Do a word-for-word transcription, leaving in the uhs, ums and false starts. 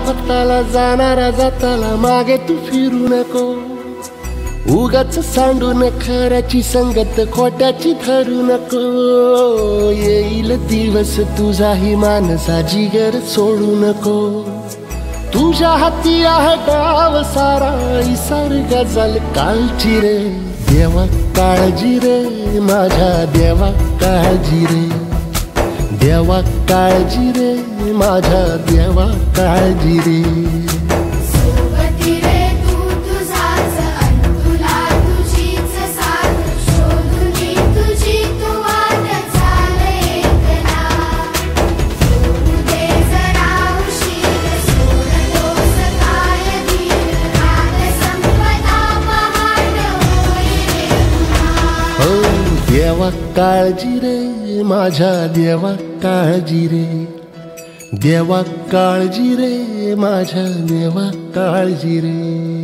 होताला जाणारा जाताला मागे तू फिरू नको, उगाच सांडून खऱ्याची संगत खोट्याची धरू नको. येईल दिवस तुझाही मानसा जिगर सोडू नको, तुझ्या हाती आहे डाव सारा इसार गजल कालची रे. देवा काळजी रे माझ्या देवा काळजी रे, देवा काळजी रे माझ्या देवा काळजी रे. सोबती रे तू तुझाच अन तुला तुझीच साथ, शोधुनी तुझी तू वाट चाल एकला. सोडू दे जरा उशीर, सोडतोस काय धीर, रात संपता पहाट होईल पुन्हा. हो देवा काळजी रे माझ्या देवा काळजी रे, देवा काळजी रे माझ्या देवा काळजी रे.